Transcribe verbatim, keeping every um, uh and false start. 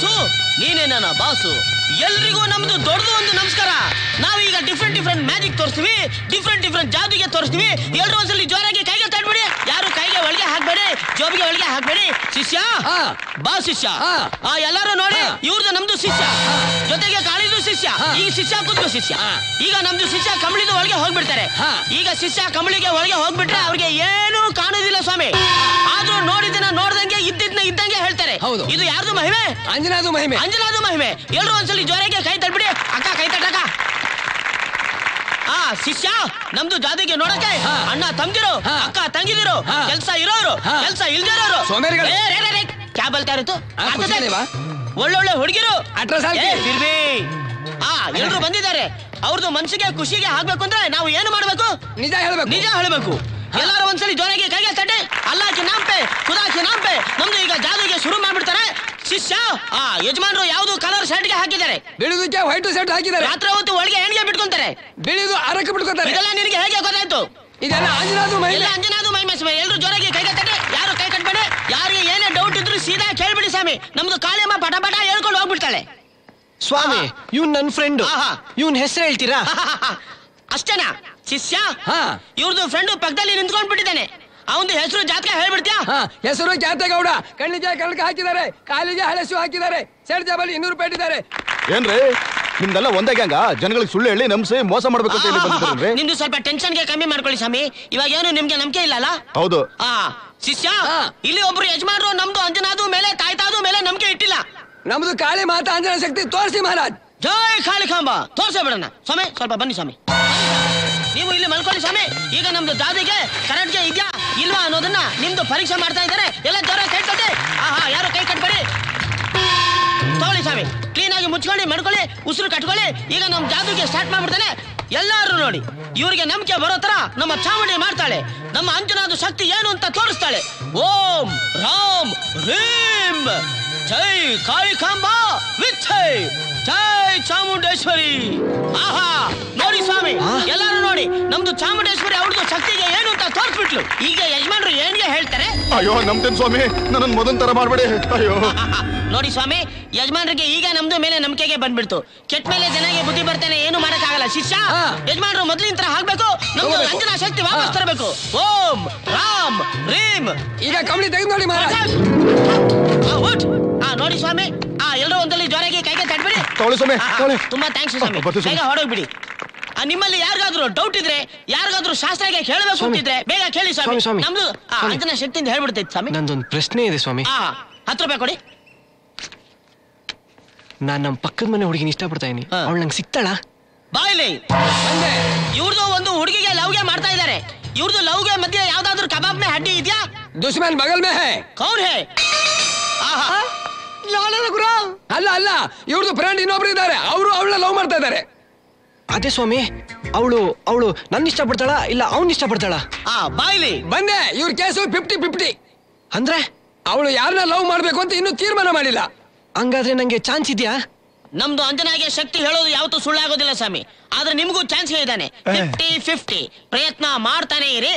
Boss ನೀನೇ ನನ್ನ boss. ಎಲ್ರಿಗೂ ನಮ್ದು ದೊಡ್ಡದು ಒಂದು ನಮಸ್ಕಾರ. ನಾವೀಗ ಡಿಫ್ರೆಂಟ್ ಡಿಫ್ರೆಂಟ್ ಮ್ಯಾಜಿಕ್ ತೋರಿಸ್ತೀವಿ, ಡಿಫ್ರೆಂಟ್ ಡಿಫ್ರೆಂಟ್ ಜಾದುಗೆ ತೋರಿಸ್ತೀವಿ. ಎಲ್ರು ಒಂದ್ಸಲಿ ಜೋರಾಗಿ ಕೈಗೆ ತಡ್ಬಿಡಿ. ಯಾರು ಕೈಗೆ ಒಳಗೆ ಹಾಕ್ಬೇಡಿ, ಜೋಬಿಗೆ ಒಳಗೆ ಹಾಕ್ಬೇಡಿ. ಶಿಷ್ಯ ಬಾ ಶಿಷ್ಯ. ಆ ಎಲ್ಲಾರು ನೋಡಿ, ಇವ್ರದ್ದು ನಮ್ದು ಶಿಷ್ಯ, ಜೊತೆಗೆ ಕಾಳಿದು ಶಿಷ್ಯ. ಈಗ ಶಿಷ್ಯ ಕುತ್ಕೋ ಶಿಷ್ಯ. ಈಗ ನಮ್ದು ಶಿಷ್ಯ ಕಂಬಳಿದ ಒಳಗೆ ಹೋಗ್ಬಿಡ್ತಾರೆ. ಈಗ ಶಿಷ್ಯ ಕಂಬಳಿಗೆ ಒಳಗೆ ಹೋಗ್ಬಿಟ್ರೆ ಅವ್ರಿಗೆ ಏನೂ ಕಾಣುದಿಲ್ಲ ಸ್ವಾಮಿ. ಆದ್ರೂ ನೋಡಿದ್ದನ್ನ ನೋಡ್ದಂಗೆ ಇದ್ದಿದ್ನ ಇದ್ದಂಗೆ ಹೇಳ್ತಾರೆ. ಇದು ಯಾರ್ದು ಮಹಿಮೆ? ಅಂಜನಾದು ಮಹಿಮೆ. ಅಂಜನಾದು ಮಹಿಮೆ. ಎಲ್ರು ಒಂದ್ಸಲಿ ಜೋರಾಗಿ ಕೈ ತಡ್ಬಿಡಿ. ಅಕ್ಕ ಕೈ ತಟ್ಟಕ. ಆ ಶಿಷ್ಯ ನಮ್ದು ಜಾದಿಗೆ ನೋಡಕ್ಕೆ ಅಣ್ಣ ತಮ್ದಿರು, ಅಕ್ಕ ತಂಗಿದಿರು, ಕೆಲ್ಸ ಇರೋರು, ಕೆಲ್ಸ ಇಲ್ದಿರೋರು. ಕ್ಯಾ ಬಲ್ತಾ ಇರುತ್ತು? ಒಳ್ಳೊಳ್ಳೆ ಹುಡುಗಿರು ಆ ಎಲ್ರು ಬಂದಿದ್ದಾರೆ. ಅವ್ರದ್ದು ಮನ್ಸಿಗೆ ಖುಷಿಗೆ ಆಗ್ಬೇಕು ಅಂದ್ರೆ ನಾವು ಏನು ಮಾಡ್ಬೇಕು? ನಿಜ ಹೇಳ್ಬೇಕು. ನಿಜ ಹೇಳ್ಬೇಕು. ಎಲ್ಲಾರು ಒಂದ್ಸಲಿ ಜೋರಾಗಿ ಕೈಗೆ ತಟ್ಟೆ. ಅಲ್ಲಾಕಿ ನಾಂಪೆ ಖುದಾಕಿ ನಾಂಪೆ. ನಮ್ದು ಈಗ ಜಾದುಗೆ ಶುರು ಮಾಡ್ಬಿಡ್ತಾರೆ. ಶಿಷ್ಯ ಆ ಯಜಮಾನ್ರು ಯಾವ್ದು ಕಲರ್ ಶರ್ಟ್ ಗೆ ಹಾಕಿದ್ದಾರೆ, ಬಿಳಿದಕ್ಕೆ ವೈಟ್ ಶರ್ಟ್ ಹಾಕಿದ್ದಾರೆ. ರಾತ್ರಿ ಹೊತ್ತು ಒಳಗೆ ಹೆಣ್ಗೆ ಬಿಟ್ಕೊಂತಾರೆ, ಬಿಳಿದು ಅರಕ್ಕೆ ಬಿಟ್ಕೊಂತಾರೆ. ಇದೆಲ್ಲ ನಿನಗೆ ಹೇಗೆ ಗೊತ್ತಾಯ್ತು? ಇದೆಲ್ಲ ಅಂಜನಾದು ಮಹಿಮೆ. ಅಂಜನಾದು ಮಹಿಮೆ ಸ್ವಾಮಿ. ಎಲ್ರು ಜೋರಾಗಿ ಕೈಗೆ ತಟ್ಟೆ. ಯಾರು ಕೈ ಕಟ್ಬೇಡಿ. ಯಾರಿಗೆ ಏನೇ ಡೌಟ್ ಇದ್ರು ಸೀದಾ ಕೇಳ್ಬಿಡಿ ಸ್ವಾಮಿ. ನಮ್ದು ಕಾಳಿಯಮ್ಮ ಪಟ ಪಟ ಹೇಳ್ಕೊಂಡು ಹೋಗ್ಬಿಡ್ತಾಳೆ. ಸ್ವಾಮಿ ಇವ್ನ್ ನನ್ ಫ್ರೆಂಡ್. ಇವ್ನ್ ಹೆಸರು ಹೇಳ್ತೀರಾ? ಅಷ್ಟೇನಾ ಶಿಷ್ಯ? ಇವ್ರದ್ದು ಫ್ರೆಂಡ್ ಪಕ್ಕದಲ್ಲಿ ನಿಂತ್ಕೊಂಡ್ ಬಿಟ್ಟಿದ್ದಾನೆ. ಅವನ ಹೆಸರು ಜಾತಕ ಹೇಳ್ಬಿಡ್ತೀಯಾ? ಹೆಸರು ಜಾತಗೌಡ. ಕಣ್ಣಿಗೆ ಕಣಕ ಹಾಕಿದ್ದಾರೆ, ಕಾಲಿಗೆ ಹಳೆಸು ಹಾಕಿದ್ದಾರೆ, ಸೆಡ್ ಜಾಬಲ್ಲಿ ಇನ್ನೂರು ರೂಪಾಯಿ ಇಟ್ಟಿದ್ದಾರೆ. ಏನ್ರಿ ನಿಮ್ದೆಲ್ಲ ಒಂದೇ ಗ್ಯಾಂಗ? ಜನಗಳಿಗೆ ಸುಳ್ಳು ಹೇಳಿ ನಮ್ಸಿ ಮೋಸ ಮಾಡ್ಬೇಕು ಅಂತ ಹೇಳಿ ಬಂದಿದ್ದೀರಿ. ನಿಮ್ದು ಸ್ವಲ್ಪ ಟೆನ್ಷನ್ ಗೆ ಕಮ್ಮಿ ಮಾಡ್ಕೊಳ್ಳಿ ಸ್ವಾಮಿ. ಇವಾಗ ಏನು ನಿಮ್ಗೆ ನಂಬಿಕೆ ಇಲ್ಲಲ್ಲ? ಹೌದು. ಆ ಶಿಷ್ಯ ಇಲ್ಲಿ ಒಬ್ರು ಯಜಮಾನ್ರು ನಮ್ದು ಅಂಜನಾದು ಮೇಲೆ ತಾಯ್ತಾದು ಮೇಲೆ ನಂಬಿಕೆ ಇಟ್ಟಿಲ್ಲ. ನಮ್ದು ಕಾಳಿ ಮಾತಾ ಅಂಜನಾ ಶಕ್ತಿ ತೋರಿಸಿ ಮಹಾರಾಜ್. ಜೈ ಕಾಳಿ ಕಾಂಬ. ತೋರ್ಸೇ ಬಿಡೋಣ ಸ್ವಾಮಿ. ಸ್ವಲ್ಪ ಬನ್ನಿ ಸ್ವಾಮಿ. ನೀವು ಇಲ್ಲಿ ಮಲ್ಕೊಳ್ಳಿ ಸ್ವಾಮಿ. ಈಗ ನಮ್ದು ಜಾದಿಗೆ ಕರೆಕ್ಟ್ಗೆ ಇದ್ಯಾ ಇಲ್ವಾ ಅನ್ನೋದನ್ನ ನಿಮ್ದು ಪರೀಕ್ಷೆ ಮಾಡ್ತಾ ಇದ್ದಾರೆ. ಎಲ್ಲ ಜೋರ ಕೈ ಕಟ್ಟಿ. ಆಹಾ ಯಾರು ಕೈ ಕಟ್ಬೇಡಿ. ತಗೊಳ್ಳಿ ಸ್ವಾಮಿ. ಕ್ಲೀನ್ ಆಗಿ ಮುಚ್ಕೊಳ್ಳಿ, ಮಡ್ಕೊಳ್ಳಿ, ಉಸಿರು ಕಟ್ಕೊಳ್ಳಿ. ಈಗ ನಮ್ ಜಾದುಗೆ ಸ್ಟಾರ್ಟ್ ಮಾಡ್ಬಿಡ್ತಾನೆ. ಎಲ್ಲಾರು ನೋಡಿ, ಇವ್ರಿಗೆ ನಂಬಿಕೆ ಬರೋ ತರ ನಮ್ಮ ಚಾಮುಂಡಿ ಮಾಡ್ತಾಳೆ. ನಮ್ಮ ಅಂಜನಾದು ಶಕ್ತಿ ಏನು ಅಂತ ತೋರಿಸ್ತಾಳೆ. ಓಂ ರಾಮ್ ರೀಂ ಜೈ ಕಾಳಿ ಕಾಂಬ ವಿಚ್ಚೈ ಜೈ ಚಾಮುಂಡೇಶ್ವರಿ. ಆಹಾ ನೋಡಿ ಸ್ವಾಮಿ, ಎಲ್ಲಾರು ನೋಡಿ, ನಮ್ದು ಚಾಮುಂಡೇಶ್ವರಿ ಅವ್ರದ್ದು ಶಕ್ತಿಗೆ ಏನು ಅಂತ ತೋರಿಸ್ಬಿಟ್ಲು. ಈಗ ಯಜಮಾನ್ರು ಏನ್ಗೆ ಹೇಳ್ತಾರೆ? ಅಯ್ಯೋ ನಮ್ದೇನ್ ಸ್ವಾಮಿ, ನನ್ನ ಮೊದಲ ತರ ಮಾಡ್ಬೇಡಿ. ಅಯ್ಯೋ ನೋಡಿ ಸ್ವಾಮಿ, ಯಜಮಾನ್ರಿಗೆ ಈಗ ನಮ್ದು ಮೇಲೆ ನಂಬಿಕೆಗೆ ಬಂದ್ಬಿಡ್ತು. ಕೆಟ್ಟ ಮೇಲೆ ಜನಗೆ ಬುದ್ಧಿ ಬರ್ತಾನೆ, ಏನು ಮಾಡಕ್ ಆಗಲ್ಲ. ಶಿಷ್ಯ ಯಜಮಾನ್ರು ಮೊದ್ಲಿನ ತರ ಆಗ್ಬೇಕು. ನಮ್ದು ಅಂಜನಾ ಶಕ್ತಿ ವಾಪಸ್ ತರಬೇಕು. ಓಂ ರಾಮ್ ರೀಂ. ಈಗ ಕಂಬಳಿ ತೆಗೆದು ನೋಡಿ ಮಹಾರಾಜ್. ನೋಡಿ ಸ್ವಾಮಿ, ಆ ಎಲ್ಲರೂ ಒಂದಲ್ಲಿ ಜೋರಾಗಿ ಕೈಗೆ ತಟ್ಬಿಡಿ. ತುಂಬಾ ಥ್ಯಾಂಕ್ಸ್ ಸ್ವಾಮಿ. ಬೇಗ ಹೊರಡ್ಬಿಡಿ. ನಿಮ್ಮಲ್ಲಿ ಯಾರಿಗಾದ್ರೂ ಡೌಟ್ ಇದ್ರೆ, ಯಾರಿಗಾದ್ರೂ ಶಾಸ್ತ್ರಕ್ಕೆ ಕೇಳಬೇಕು ಅಂತಿದ್ರೆ ಬೇಗ ಕೇಳಿ ಸ್ವಾಮಿ. ನಮ್ದು ಅಂಜನಾ ಶಕ್ತಿಯಿಂದ ಹೇಳ್ಬಿಡ್ತೈತಿ ಸ್ವಾಮಿ. ನಂದೊಂದು ಪ್ರಶ್ನೆ ಇದೆ ಸ್ವಾಮಿ. ಆ ಹತ್ತು ರೂಪಾಯಿ ಕೊಡಿ. ನಾನ್ ನಮ್ ಪಕ್ಕದ ಮನೆ ಹುಡುಗಿನ ಇಷ್ಟಪಡ್ತಾ ಇದೀನಿ. ಅವಳು ನಂಗೆ ಸಿಗ್ತಾಳ? ಬಾಯ್ಲಿ ಇವ್ರದ್ದು ಒಂದು ಹುಡುಗಿಗೆ ಲವ್ಗೆ ಮಾಡ್ತಾ ಇದ್ದಾರೆ. ಇವ್ರದ್ದು ಲವ್ಗೆ ಮಧ್ಯೆ ಯಾವ್ದಾದ್ರು ಕಬಾಬ್ ಮೇ ಹಡ್ಡಿ ಇದೆಯಾ? ದುಶ್ಮನ್ ಬಗಲ್ ಮೇ ಹೈ. ಕೌನ್ ಹೈ? ಆಹಾ ಅಲ್ಲ ಅಲ್ಲ, ಇವ್ರದ್ದು ಫ್ರೆಂಡ್ ಇನ್ನೊಬ್ರು ಇದ್ದಾರೆ, ಅವರು ಅವಳನ್ನ ಲವ್ ಮಾಡ್ತಾ ಇದ್ದಾರೆ. ಅದೇ ಸ್ವಾಮಿ, ಅವಳು ಅವಳು ನನ್ನ ಇಷ್ಟಪಡ್ತಾಳ ಇಲ್ಲ ಅವ್ನ ಇಷ್ಟಪಡ್ತಾಳ? ಆ ಬಾಯ್ಲಿ ಬಂದೆ. ಇವ್ರ ಕೇಸು ಫಿಫ್ಟಿ ಫಿಫ್ಟಿ. ಅಂದ್ರೆ ಅವಳು ಯಾರನ್ನ ಲವ್ ಮಾಡ್ಬೇಕು ಅಂತ ಇನ್ನೂ ತೀರ್ಮಾನ ಮಾಡಿಲ್ಲ. ಹಂಗಾದ್ರೆ ನಂಗೆ ಚಾನ್ಸ್ ಇದೆಯಾ? ನಮ್ದು ಅಂಜನಾಗೆ ಶಕ್ತಿ ಹೇಳೋದು ಯಾವತ್ತೂ ಸುಳ್ಳಾಗೋದಿಲ್ಲ ಸ್ವಾಮಿ. ಆದ್ರೆ ನಿಮಗೂ ಚಾನ್ಸ್ ಇದ್ದಾನೆ. ಫಿಫ್ಟಿ ಫಿಫ್ಟಿ ಪ್ರಯತ್ನ ಮಾಡ್ತಾನೆ ಇರಿ.